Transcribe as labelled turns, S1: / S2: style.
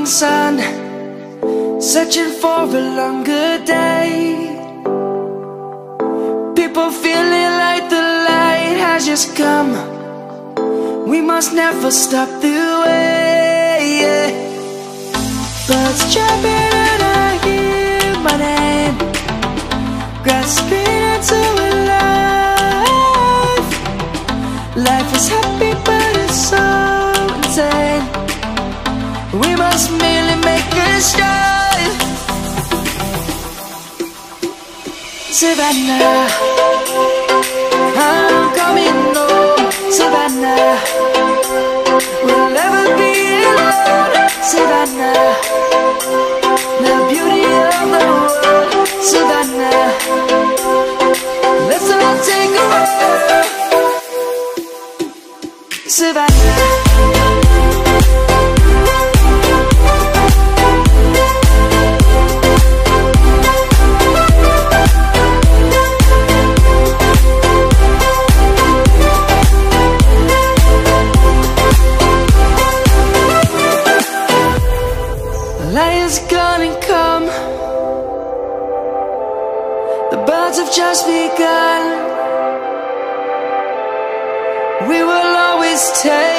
S1: morning sun, searching for a longer day. People feeling like the light has just come. We must never stop the way. Birds chirping and I hear my name, grasping into a life. Life is happy but it's so insane. We must merely make a start. Savannah, I'm coming home. Savannah, we'll never be alone. Savannah, the beauty of the world. Savannah, let's all take a walk. Savannah. Lion's gonna come. The birds have just begun. We will always take